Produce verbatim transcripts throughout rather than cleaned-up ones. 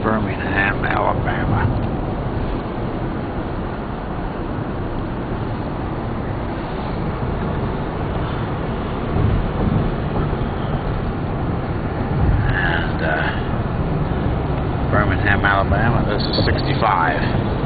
Birmingham, Alabama. And uh, Birmingham, Alabama, this is sixty-five.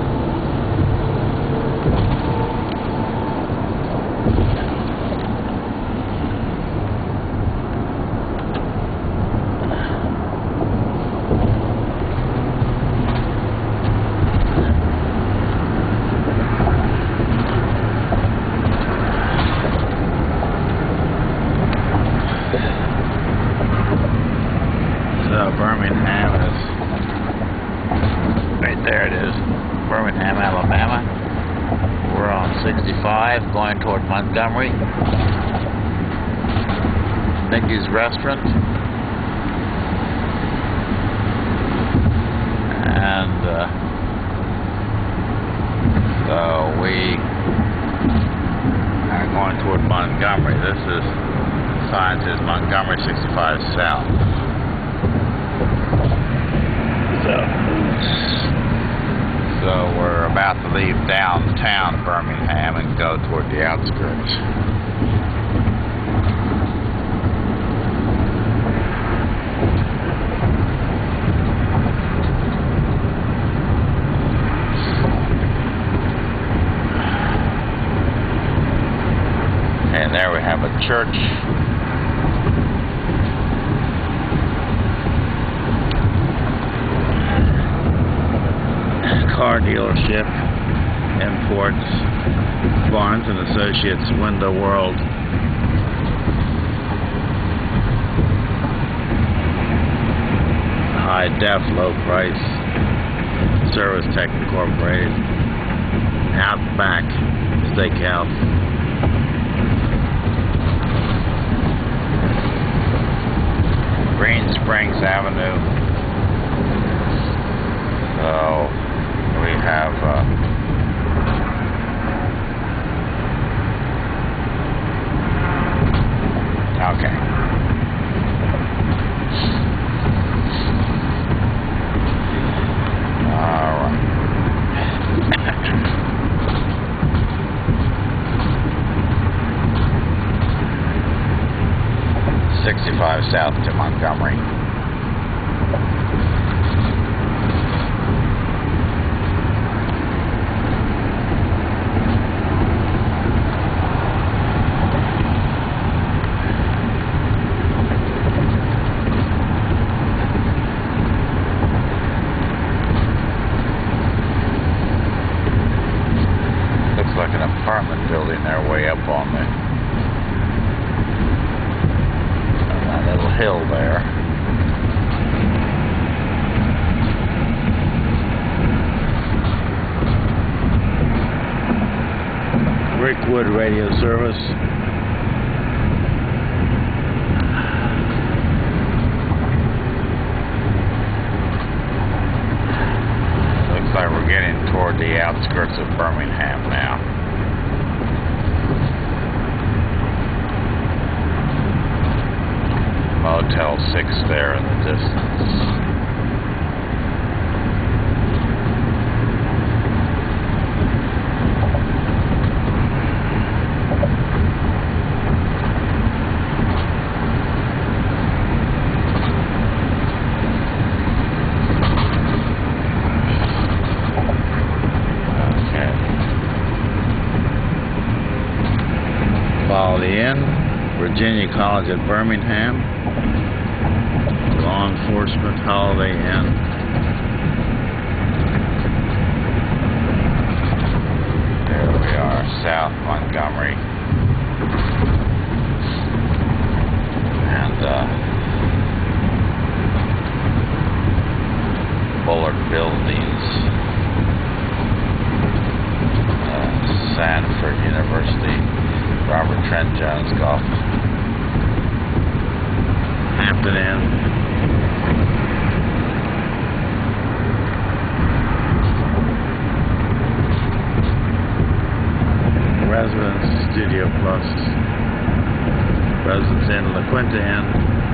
So Birmingham is, right there it is, Birmingham, Alabama. We're on sixty-five going toward Montgomery. Mickey's Restaurant. And uh, so we are going toward Montgomery. This is, sign says Montgomery sixty-five South. So, so we're about to leave downtown Birmingham and go toward the outskirts. And there we have a church. Car dealership, imports, Barnes and Associates, Window World, High Def, Low Price, Service Tech Incorporated, Outback Steakhouse, Green Springs Avenue. So we have uh, okay. All right. sixty-five south to Montgomery. Like an apartment building there way up on the on that little hill there. Rickwood Radio Service. Looks like we're getting toward the outskirts of Birmingham now. Motel six there in the distance. Quality Inn, Virginia College at Birmingham, Law Enforcement, Holiday Inn, there we are, South Montgomery, and uh, Bullard Buildings, uh, Sanford University, Robert Trent Jones Golf, Hampton Inn, Residence Studio Plus, Residence Inn, La Quinta Inn,